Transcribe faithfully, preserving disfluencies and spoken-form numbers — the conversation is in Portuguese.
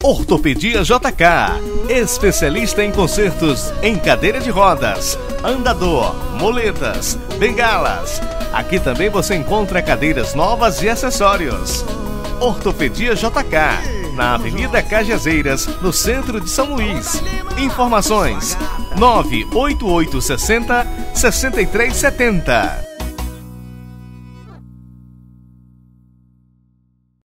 Ortopedia J K, especialista em consertos em cadeira de rodas, andador, moletas, bengalas. Aqui também você encontra cadeiras novas e acessórios. Ortopedia J K, na Avenida Cajazeiras, no centro de São Luís. Informações nove oito oito seis zero, seis três sete zero.